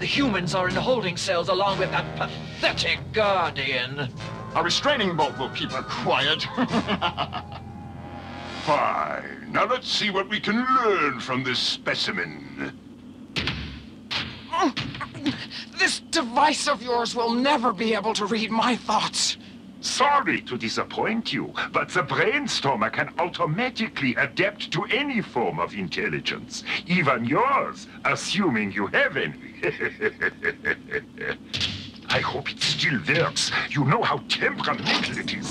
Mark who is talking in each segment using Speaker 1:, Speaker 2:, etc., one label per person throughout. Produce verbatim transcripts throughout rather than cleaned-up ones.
Speaker 1: humans are in holding cells along with that pathetic Guardian.
Speaker 2: A restraining bolt will keep her quiet.
Speaker 3: Fine. Now let's see what we can learn from this specimen.
Speaker 4: This device of yours will never be able to read my thoughts.
Speaker 5: Sorry to disappoint you, but the Brainstormer can automatically adapt to any form of intelligence, even yours, assuming you have any. I hope it still works. You know how temperamental it is.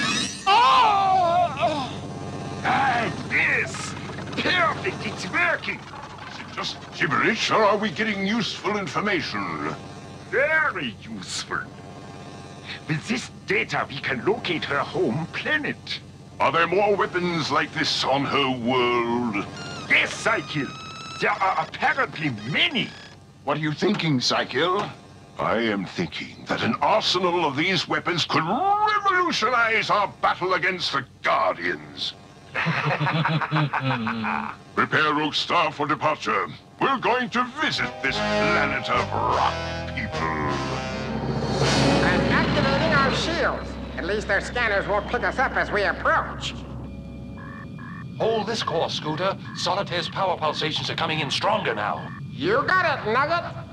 Speaker 4: Oh!
Speaker 5: Ah, yes! Perfect, it's working!
Speaker 3: Is it just gibberish, or are we getting useful information?
Speaker 5: Very useful. With this data, we can locate her home planet.
Speaker 3: Are there more weapons like this on her world?
Speaker 5: Yes, Cycle. There are apparently many.
Speaker 2: What are you thinking, Cycle?
Speaker 3: I am thinking that an arsenal of these weapons could revolutionize our battle against the Guardians. Prepare Rogue Star for departure. We're going to visit this planet of rock people.
Speaker 6: I'm activating our shields. At least their scanners won't pick us up as we approach.
Speaker 7: Hold this course, Scooter. Solitaire's power pulsations are coming in stronger now.
Speaker 6: You got it, Nugget.